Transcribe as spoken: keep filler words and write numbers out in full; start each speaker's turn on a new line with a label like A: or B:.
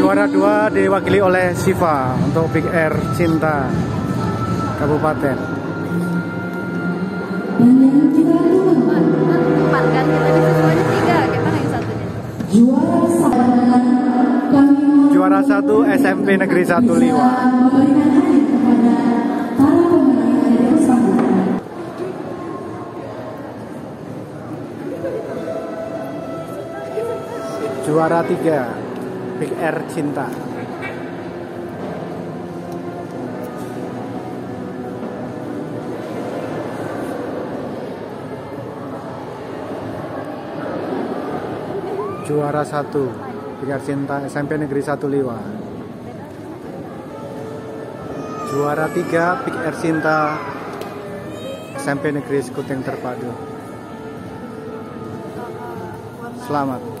A: Juara dua diwakili oleh Siva untuk Big Air Cinta Kabupaten.
B: Empat kan kita di semuanya tiga, gimana yang satunya?
A: Juara satu S M P Negeri satu Liwa. Juara tiga Big Air Cinta. Juara satu Big Air Cinta S M P Negeri satu Liwa. Juara tiga Big Air Cinta S M P Negeri Skuting Terpadu. Selamat.